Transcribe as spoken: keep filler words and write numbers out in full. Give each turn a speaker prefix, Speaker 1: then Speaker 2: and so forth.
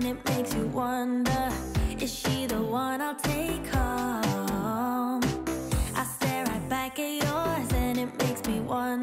Speaker 1: and it makes you wonder, is she the one I'll take home? I stare right back at yours and it makes me wonder